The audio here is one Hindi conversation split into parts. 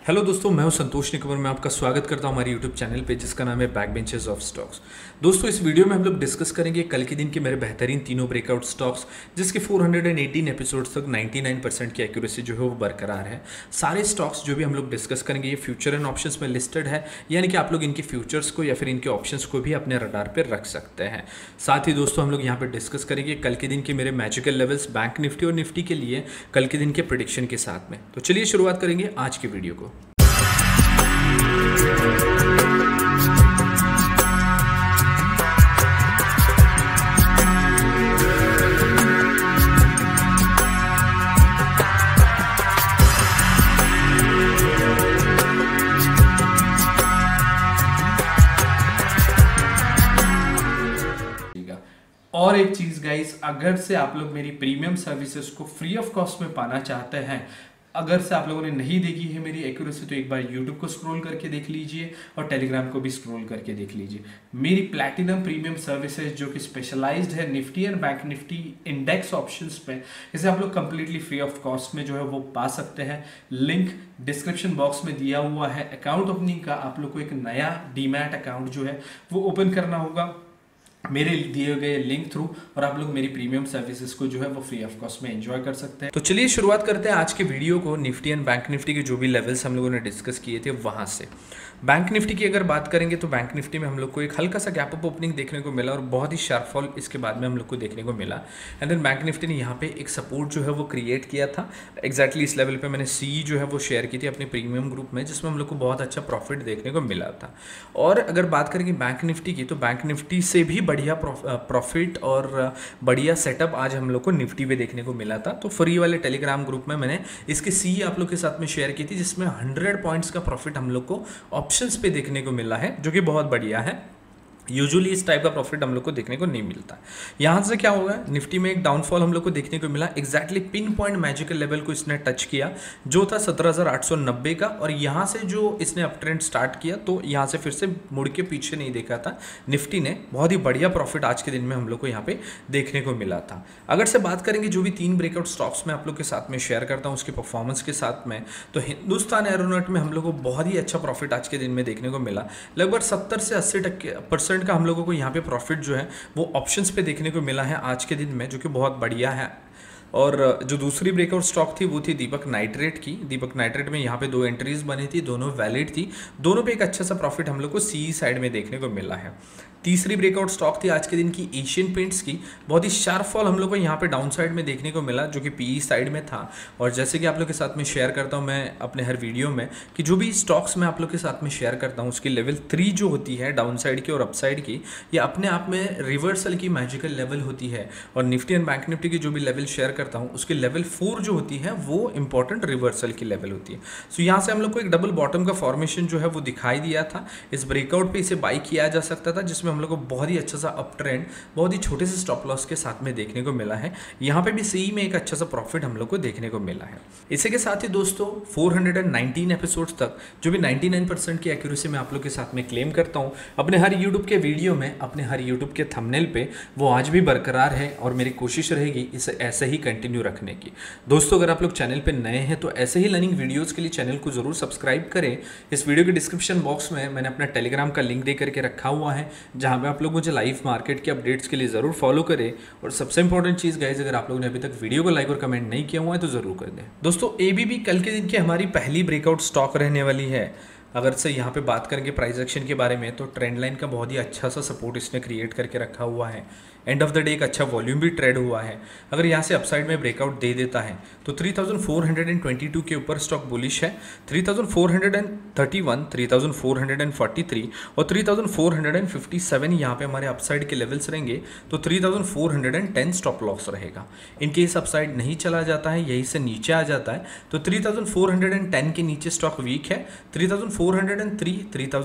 हेलो दोस्तों, मैं हूं संतोष निकमर। मैं आपका स्वागत करता हूं हमारे यूट्यूब चैनल पे जिसका नाम है बैक बेंचेस ऑफ स्टॉक्स। दोस्तों, इस वीडियो में हम लोग डिस्कस करेंगे कल के दिन के मेरे बेहतरीन तीनों ब्रेकआउट स्टॉक्स, जिसके 418 एपिसोड्स तक 99% की एक्यूरेसी जो है वो बरकरार है। सारे स्टॉक्स जो भी हम लोग डिस्कस करेंगे ये फ्यूचर एंड ऑप्शंस में लिस्टेड है, यानी कि आप लोग इनके फ्यूचर्स को या फिर इनके ऑप्शंस को भी अपने रडार पर रख सकते हैं। साथ ही दोस्तों, हम लोग यहाँ पर डिस्कस करेंगे कल के दिन के मेरे मैजिकल लेवल्स बैंक निफ्टी और निफ्टी के लिए कल के दिन के प्रेडिक्शन के साथ में। तो चलिए शुरुआत करेंगे आज की वीडियो को। और एक चीज़ गाइस, अगर से आप लोग मेरी प्रीमियम सर्विसेज को फ्री ऑफ कॉस्ट में पाना चाहते हैं, अगर से आप लोगों ने नहीं देखी है मेरी एक्यूरेसी, तो एक बार YouTube को स्क्रॉल करके देख लीजिए और टेलीग्राम को भी स्क्रॉल करके देख लीजिए। मेरी प्लैटिनम प्रीमियम सर्विसेज जो कि स्पेशलाइज्ड है Nifty and bank Nifty index options पे, इसे आप लोग कंप्लीटली फ्री ऑफ कॉस्ट में जो है वो पा सकते हैं। लिंक डिस्क्रिप्शन बॉक्स में दिया हुआ है। अकाउंट ओपनिंग का आप लोग को एक नया डीमैट अकाउंट जो है वो ओपन करना होगा मेरे दिए गए लिंक थ्रू, और आप लोग मेरी प्रीमियम सर्विसेज को जो है वो फ्री ऑफ कॉस्ट में एंजॉय कर सकते हैं। तो चलिए शुरुआत करते हैं आज के वीडियो को निफ्टी एंड बैंक निफ्टी के जो भी लेवल्स हम लोगों ने डिस्कस किए थे वहां से। बैंक निफ्टी की अगर बात करेंगे तो बैंक निफ्टी में हम लोग को एक हल्का सा गैप अप ओपनिंग देखने को मिला और बहुत ही शार्प फॉल इसके बाद में हम लोग को देखने को मिला। एंड देन बैंक निफ्टी ने यहाँ पे एक सपोर्ट जो है वो क्रिएट किया था। एग्जैक्टली इस लेवल पे मैंने सी जो है वो शेयर की थी अपने प्रीमियम ग्रुप में, जिसमें हम लोग को बहुत अच्छा प्रॉफिट देखने को मिला था। और अगर बात करेंगे बैंक निफ्टी की, तो बैंक निफ्टी से भी बढ़िया प्रॉफिट और बढ़िया सेटअप आज हम लोग को निफ्टी पे देखने को मिला था। तो फ्री वाले टेलीग्राम ग्रुप में मैंने इसके सी आप लोग के साथ में शेयर की थी, जिसमें 100 पॉइंट्स का प्रॉफिट हम लोग को ऑप्शंस पे देखने को मिला है, जो कि बहुत बढ़िया है। यूजुअली इस टाइप का प्रॉफिट हम लोग को देखने को नहीं मिलता। यहाँ से क्या होगा, निफ्टी में एक डाउनफॉल हम लोग को देखने को मिला। Exactly pin point magical level को इसने टच किया जो था 17,890 का, और यहाँ से जो इसने अप ट्रेंड स्टार्ट किया तो यहाँ से फिर से मुड़ के पीछे नहीं देखा था निफ्टी ने। बहुत ही बढ़िया प्रॉफिट आज के दिन में हम लोग को यहाँ पे देखने को मिला था। अगर से बात करेंगे जो भी 3 ब्रेकआउट स्टॉक्स में आप लोग के साथ में शेयर करता हूँ उसके परफॉर्मेंस के साथ में, तो हिंदुस्तान एरोनॉट में हम लोग को बहुत ही अच्छा प्रॉफिट आज के दिन में देखने को मिला। लगभग 70 से 80% का हम लोगों को यहाँ पे प्रॉफिट जो है वो ऑप्शंस पे देखने को मिला है आज के दिन में, जो कि बहुत बढ़िया है। और जो दूसरी ब्रेकआउट स्टॉक थी वो थी दीपक नाइट्रेट की। दीपक नाइट्रेट में यहाँ पे 2 एंट्रीज बनी थी, दोनों वैलिड थी, दोनों पे एक अच्छा सा प्रॉफिट हम लोग को सी साइड में देखने को मिला है। तीसरी ब्रेकआउट स्टॉक थी आज के दिन की एशियन पेंट्स की। बहुत ही शार्प फॉल हम लोग को यहाँ पे डाउन साइड में देखने को मिला, जो कि पीई साइड में था। और जैसे कि आप लोग के साथ में शेयर करता हूँ मैं अपने हर वीडियो में कि जो भी स्टॉक्स मैं आप लोग के साथ में शेयर करता हूँ उसकी लेवल 3 जो होती है डाउन साइड की और अप साइड की, ये अपने आप में रिवर्सल की मैजिकल लेवल होती है। और निफ्टी एंड बैंक निफ्टी की जो भी लेवल शेयर करता हूँ उसकी लेवल 4 जो होती है वो इंपॉर्टेंट रिवर्सल की लेवल होती है। सो यहाँ से हम लोग को एक डबल बॉटम का फॉर्मेशन जो है वो दिखाई दिया था। इस ब्रेकआउट पे इसे बाई किया जा सकता था, जिसमें हम लोग को बहुत ही अच्छा सा अप ट्रेंड बहुत ही छोटे से स्टॉप लॉस के साथ में देखने को मिला है। यहाँ पे भी सी में एक अच्छा सा प्रॉफिट हम लोग को देखने को मिला है। इसी के साथ ही दोस्तों 419 एपिसोड्स तक जो भी 99% की एक्यूरेसी में आप लोग के साथ में क्लेम करता हूँ अपने हर यूट्यूब के वीडियो में, अपने हर यूट्यूब के थंबनेल पे, वो आज भी बरकरार है और मेरी कोशिश रहेगी इसे ऐसे ही कंटिन्यू रखने की। दोस्तों, अगर आप लोग चैनल पे नए हैं तो ऐसे ही लर्निंग वीडियोस के लिए चैनल को जरूर सब्सक्राइब करें। इस वीडियो के डिस्क्रिप्शन बॉक्स में मैंने अपना टेलीग्राम का लिंक दे करके रखा हुआ है, जहां पे आप लोग मुझे लाइव मार्केट के अपडेट्स के लिए ज़रूर फॉलो करें। और सबसे इंपॉर्टेंट चीज़ गाइस, अगर आप लोगों ने अभी तक वीडियो को लाइक और कमेंट नहीं किया हुआ है तो ज़रूर कर दें। दोस्तों, एबीबी कल के दिन की हमारी पहली ब्रेकआउट स्टॉक रहने वाली है। अगर से यहाँ पे बात करेंगे प्राइस एक्शन के बारे में, तो ट्रेंड लाइन का बहुत ही अच्छा सा सपोर्ट इसने क्रिएट करके रखा हुआ है। एंड ऑफ द डे एक अच्छा वॉल्यूम भी ट्रेड हुआ है। अगर यहाँ से अपसाइड में ब्रेकआउट दे देता है तो 3422 के ऊपर स्टॉक बुलिश है। 3431, 3443 और 3457 यहाँ पे हमारे अपसाइड के लेवल्स रहेंगे। तो 3410 स्टॉप लॉस रहेगा। इन केस अपसाइड नहीं चला जाता है, यहीं से नीचे आ जाता है, तो 3410 के नीचे स्टॉक वीक है। 3403,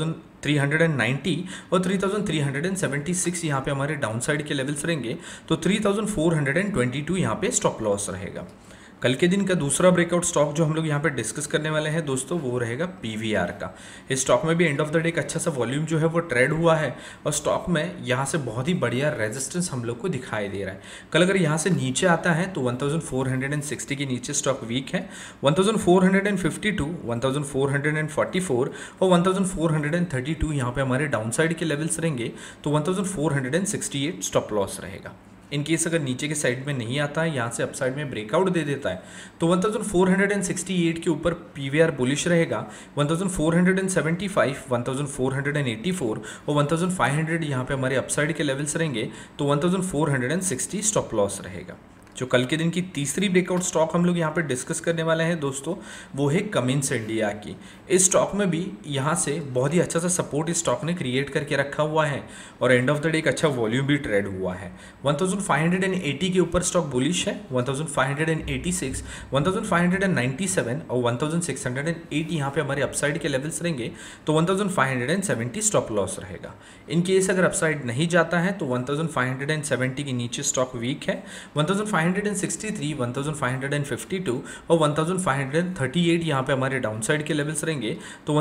3390 और 3376 यहाँ पे हमारे डाउन साइड के लेवल्स रहेंगे। तो 3422 यहाँ पे स्टॉप लॉस रहेगा। कल के दिन का दूसरा ब्रेकआउट स्टॉक जो हम लोग यहाँ पे डिस्कस करने वाले हैं दोस्तों, वो रहेगा पीवीआर का। इस स्टॉक में भी एंड ऑफ द डे एक अच्छा सा वॉल्यूम जो है वो ट्रेड हुआ है और स्टॉक में यहाँ से बहुत ही बढ़िया रेजिस्टेंस हम लोग को दिखाई दे रहा है। कल अगर यहाँ से नीचे आता है तो 1460 के नीचे स्टॉक वीक है। 1452, 1444 और 1432 यहाँ पे हमारे डाउन साइड के लेवल्स रहेंगे, तो 1468 स्टॉप लॉस रहेगा। इन केस अगर नीचे के साइड में नहीं आता है, यहाँ से अपसाइड में ब्रेकआउट दे देता है, तो 1468 के ऊपर पीवीआर बुलिश रहेगा। 1475, 1484 और 1500 यहाँ पे हमारे अपसाइड के लेवल्स रहेंगे, तो 1460 स्टॉप लॉस रहेगा। जो कल के दिन की तीसरी ब्रेकआउट स्टॉक हम लोग यहाँ पे डिस्कस करने वाले हैं दोस्तों, वो है कमिंस इंडिया की। इस स्टॉक में भी यहाँ से बहुत ही अच्छा सा सपोर्ट इस स्टॉक ने क्रिएट करके रखा हुआ है और एंड ऑफ द डे एक अच्छा वॉल्यूम भी ट्रेड हुआ है। 1580 के ऊपर स्टॉक बुलिश है। 1586, 1597 और 1608 यहाँ पे हमारे अपसाइड के लेवल्स रहेंगे, तो 1570 स्टॉप लॉस रहेगा। इन केस अगर अपसाइड नहीं जाता है तो 1570 के नीचे स्टॉक वीक है। 1563, 1552 और 1538 यहाँ पे हमारे डाउन साइड के लेवल्स रहेंगे, तो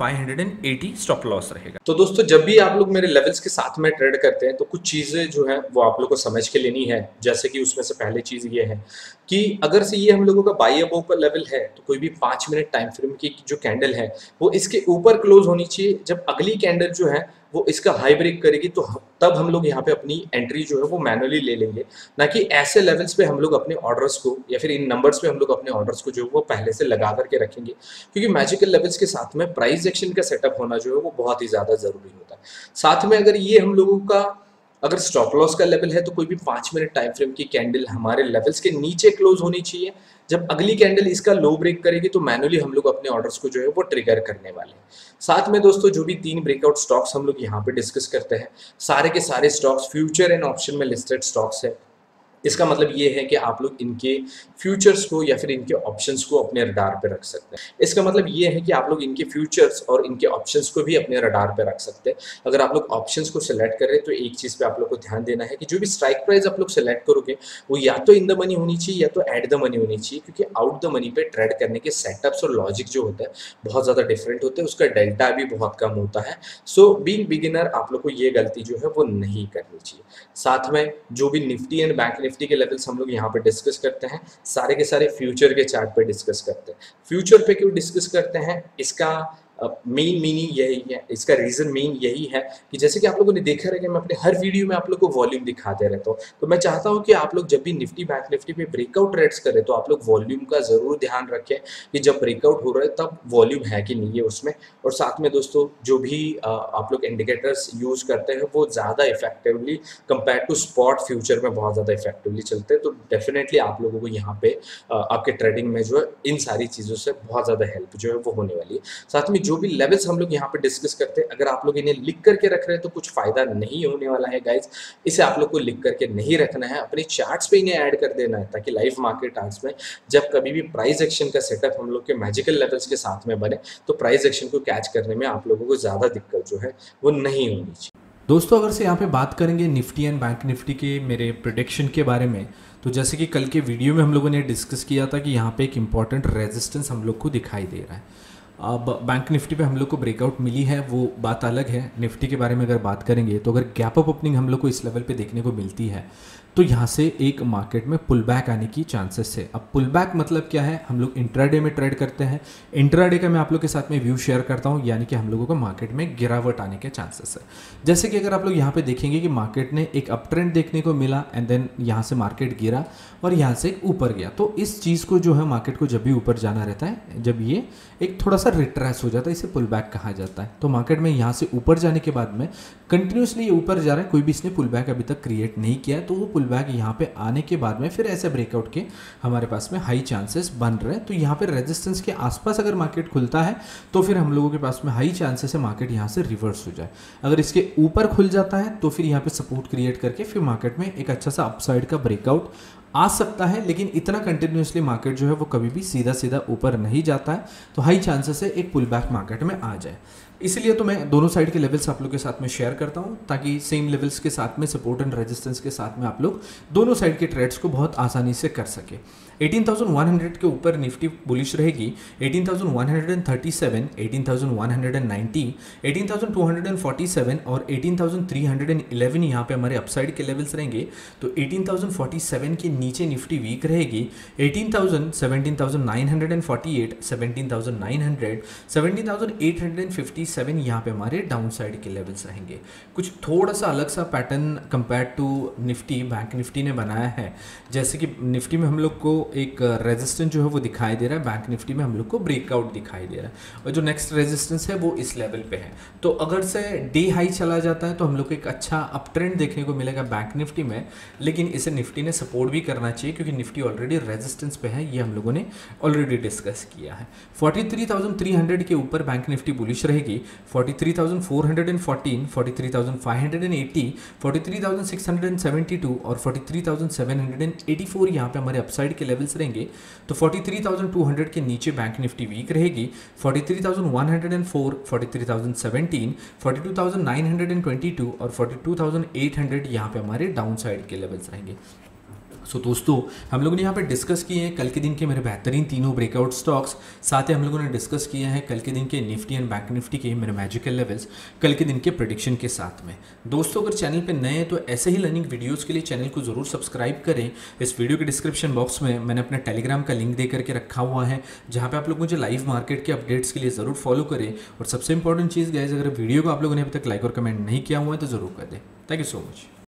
1580 स्टॉप लॉस रहेगा। तो दोस्तों, जब भी आप लोग मेरे लेवल्स के साथ में ट्रेड करते हैं तो कुछ चीज़ें जो है वो आप लोग को समझ के लेनी है। जैसे कि उसमें से पहले चीज़ ये है कि अगर से ये हम लोगों का बाई अबव का लेवल है तो कोई भी 5 मिनट टाइम फ्रेम की जो कैंडल है वो इसके ऊपर क्लोज होनी चाहिए। जब अगली कैंडल जो है वो इसका हाई ब्रेक करेगी तो तब हम लोग यहाँ पे अपनी एंट्री जो है वो मैनुअली ले लेंगे, ना कि ऐसे लेवल्स पे हम लोग अपने ऑर्डर्स को या फिर इन नंबर्स पे हम लोग अपने ऑर्डर्स को जो है वो पहले से लगा करके रखेंगे। क्योंकि मैजिकल लेवल्स के साथ में प्राइस एक्शन का सेटअप होना जो है वो बहुत ही ज़्यादा ज़रूरी होता है। साथ में अगर ये हम लोगों का अगर स्टॉप लॉस का लेवल है तो कोई भी 5 मिनट टाइम फ्रेम की कैंडल हमारे लेवल्स के नीचे क्लोज होनी चाहिए। जब अगली कैंडल इसका लो ब्रेक करेगी तो मैनुअली हम लोग अपने ऑर्डर्स को जो है वो ट्रिगर करने वाले हैं। साथ में दोस्तों, जो भी 3 ब्रेकआउट स्टॉक्स हम लोग यहाँ पे डिस्कस करते हैं, सारे के सारे स्टॉक्स फ्यूचर एंड ऑप्शन में लिस्टेड स्टॉक्स है। इसका मतलब ये है कि आप लोग इनके फ्यूचर्स को या फिर इनके ऑप्शंस को अपने रडार पे रख सकते हैं। इसका मतलब ये है कि आप लोग इनके फ्यूचर्स और इनके ऑप्शंस को भी अपने रडार पे रख सकते हैं। अगर आप लोग ऑप्शंस को सिलेक्ट कर रहे हैं तो एक चीज़ पे आप लोग को ध्यान देना है कि जो भी स्ट्राइक प्राइस आप लोग सेलेक्ट करोगे वो या तो इन द मनी होनी चाहिए या तो एट द मनी होनी चाहिए, क्योंकि आउट द मनी पे ट्रेड करने के सेटअप्स और लॉजिक जो होता है बहुत ज़्यादा डिफरेंट होते हैं, उसका डेल्टा भी बहुत कम होता है। सो बीइंग बिगिनर आप लोग को ये गलती जो है वो नहीं करनी चाहिए। साथ में जो भी निफ्टी एंड बैंक निफ्टी के लेवल्स हम लोग यहाँ पे डिस्कस करते हैं, सारे के सारे फ्यूचर के चार्ट पे डिस्कस करते हैं। फ्यूचर पे क्यों डिस्कस करते हैं, इसका मेन मीनिंग यही है, इसका रीजन मेन यही है कि जैसे कि आप लोगों ने देखा रहेगा मैं अपने हर वीडियो में आप लोग को वॉल्यूम दिखाते रहता हूँ। तो मैं चाहता हूँ कि आप लोग जब भी निफ्टी बैंक निफ्टी पे ब्रेकआउट ट्रेड्स करें तो आप लोग वॉल्यूम का जरूर ध्यान रखें कि जब ब्रेकआउट हो रहा है तब वॉल्यूम है कि नहीं है उसमें। और साथ में दोस्तों, जो भी आप लोग इंडिकेटर्स यूज करते हैं वो ज़्यादा effectively compare to spot future में बहुत ज़्यादा इफेक्टिवली चलते हैं। तो डेफिनेटली आप लोगों को यहाँ पे आपके ट्रेडिंग में जो है इन सारी चीज़ों से बहुत ज़्यादा हेल्प जो है वो होने वाली है। साथ में जो भी लेवल्स हम लोग यहाँ पे डिस्कस करते हैं, अगर आप लोग इन्हें लिख करके रख रहे हैं तो कुछ फायदा नहीं होने वाला है गाइज। इसे आप लोग को लिख करके नहीं रखना है, अपने चार्ट्स पे इन्हें ऐड कर देना है, ताकि लाइव मार्केट आर्ट्स में जब कभी भी प्राइस एक्शन का सेटअप हम लोग के मैजिकल लेवल्स के साथ में बने तो प्राइस एक्शन को कैच करने में आप लोगों को ज़्यादा दिक्कत जो है वो नहीं होनी चाहिए। दोस्तों, अगर से यहाँ पे बात करेंगे निफ्टी एंड बैंक निफ्टी के मेरे प्रेडिक्शन के बारे में, तो जैसे कि कल के वीडियो में हम लोगों ने डिस्कस किया था कि यहाँ पे एक इम्पॉर्टेंट रेजिस्टेंस हम लोग को दिखाई दे रहा है। अब बैंक निफ्टी पे हम लोग को ब्रेकआउट मिली है, वो बात अलग है। निफ्टी के बारे में अगर बात करेंगे तो अगर गैप अप ओपनिंग हम लोग को इस लेवल पे देखने को मिलती है तो यहाँ से एक मार्केट में पुल बैक आने की चांसेस है। अब पुल बैक मतलब क्या है, हम लोग इंट्राडे में ट्रेड करते हैं। इंट्राडे का मैं आप लोग के साथ में व्यू शेयर करता हूँ, यानी कि हम लोगों को मार्केट में गिरावट आने के चांसेस है। जैसे कि अगर आप लोग यहाँ पे देखेंगे कि मार्केट ने एक अप ट्रेंड देखने को मिला एंड देन यहाँ से मार्केट गिरा और यहाँ से ऊपर गया, तो इस चीज़ को जो है मार्केट को जब भी ऊपर जाना रहता है, जब ये एक थोड़ा सा रिट्रेस हो जाता है, इसे पुल बैक कहा जाता है। तो मार्केट में यहाँ से ऊपर जाने के बाद में कंटिन्यूसली ये ऊपर जा रहा है, कोई भी इसने पुल बैक अभी तक क्रिएट नहीं किया है, तो वो पुल बैक यहाँ पे आने के बाद में फिर ऐसे ब्रेकआउट के हमारे पास में हाई चांसेस बन रहे हैं। तो यहाँ पे रेजिस्टेंस के आसपास अगर मार्केट खुलता है तो फिर हम लोगों के पास में हाई चांसेस है मार्केट यहाँ से रिवर्स हो जाए। अगर इसके ऊपर खुल जाता है तो फिर यहाँ पे सपोर्ट क्रिएट करके फिर मार्केट में एक अच्छा सा अपसाइड का ब्रेकआउट आ सकता है, लेकिन इतना कंटिन्यूसली मार्केट जो है वो कभी भी सीधा सीधा ऊपर नहीं जाता है। तो हाई चांसेस है एक पुल बैक मार्केट में आ जाए। इसलिए तो मैं दोनों साइड के लेवल्स आप लोग के साथ में शेयर करता हूं, ताकि सेम लेवल्स के साथ में सपोर्ट एंड रेजिस्टेंस के साथ में आप लोग दोनों साइड के ट्रेड्स को बहुत आसानी से कर सके। 18,100 के ऊपर निफ्टी बुलिश रहेगी, 18,137, 18,190, 18,247 और 18,311 यहाँ पे हमारे अपसाइड के लेवल्स रहेंगे। तो 18,047 के नीचे निफ्टी वीक रहेगी, 18,000, 17,948, 17,900, 17,857 यहाँ पे हमारे डाउन साइड के लेवल्स रहेंगे। कुछ थोड़ा सा अलग सा pattern compare to Nifty bank Nifty ने बनाया है। जैसे कि निफ्टी में हम लोग को एक रेजिस्टेंस जो है वो दिखाई दे रहा है, बैंक निफ्टी में हम लोग को ब्रेकआउट दिखाई दे रहा है और जो नेक्स्ट रेजिस्टेंस है वो इस लेवल पे है। तो अगर से डे हाई चला जाता है तो हम लोग को एक अच्छा अप ट्रेंड देखने को मिलेगा बैंक निफ्टी में, लेकिन इसे निफ्टी ने सपोर्ट भी करना चाहिए क्योंकि निफ्टी ऑलरेडी रेजिस्टेंस पे है, ये हम लोगों ने ऑलरेडी डिस्कस किया है। 43,300 के ऊपर बैंक निफ्टी बुलिश रहेगी, 43,414, 43,580, 43,672 और 43,784 यहाँ पे हमारे अपसाइड के लेवल्स रहेंगे। तो 43,200 के नीचे बैंक निफ्टी वीक रहेगी, 43,104, 43,017, 42,922 और 42,800 यहाँ पे हमारे डाउन साइड के लेवल्स रहेंगे। सो दोस्तों, हम लोगों ने यहाँ पे डिस्कस किए हैं कल के दिन के मेरे बेहतरीन तीनों ब्रेकआउट स्टॉक्स, साथ ही हम लोगों ने डिस्कस किए हैं कल के दिन के निफ्टी एंड बैंक निफ्टी के मेरे मैजिकल लेवल्स कल के दिन के प्रेडिक्शन के साथ में। दोस्तों, अगर चैनल पे नए हैं तो ऐसे ही लर्निंग वीडियोस के लिए चैनल को ज़रूर सब्सक्राइब करें। इस वीडियो के डिस्क्रिप्शन बॉक्स में मैंने अपना टेलीग्राम का लिंक दे करके रखा हुआ है, जहाँ पर आप लोग मुझे लाइव मार्केट के अपडेट्स के लिए ज़रूर फॉलो करें। और सबसे इंपॉर्टेंट चीज़ गाइस, अगर वीडियो को आप लोगों ने अभी तक लाइक और कमेंट नहीं किया हुआ है तो ज़रूर कर दें। Thank you so much.